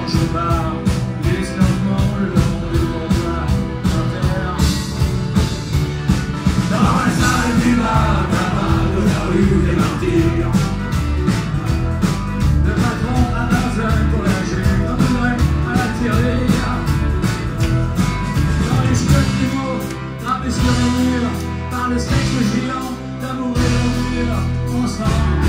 marche au bar, l'esclavement le long du boulevard inter. Dans la salle du bar, là-bas de la rue des Martyrs, le patron a besoin pour l'âger, comme à la tirelire. Dans les chiottes des mots, gravés sur les murs, par le sexe géant d'amour et d'avenir, ensemble.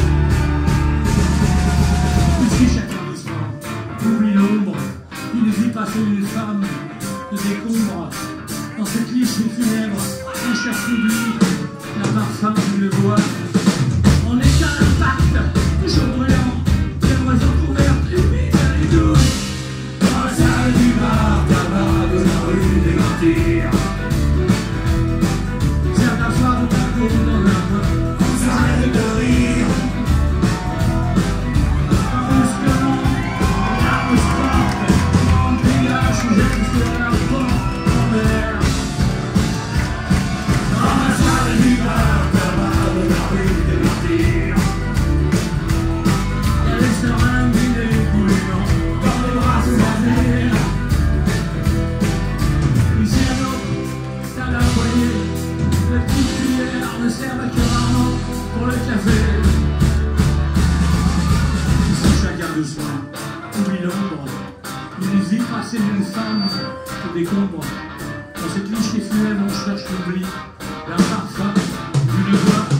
Ici chacun doucement oublie l'ombre qui nous y passe une femme de décombre. Dans ce cliché funèbre, on cherche l'oubli, la parfum d'une voix. On est qu'un impact, toujours brûlant, des oiseaux couverts, humides et doux. Dans la salle du bar, tabac de la rue des Martyrs. Certains soirs tout à coup dans un coin, on s'arrête de rire. Brusquement, l'arme se porte, en grillage, on jette sur la porte en l'air. Dans la salle du bar, tabac de la rue des Martyrs. Et les seringues vidées coulant dans les bras sous la mer. Ici un autre, c'est à la poignée. Les petites cuillères ne servent que rarement pour le café. Ici chacun doucement oublie l'ombre, il nous y passer d'une femme que décombre. Dans ce cliché funèbre on cherche l'oubli, d'un parfum, d'une voix.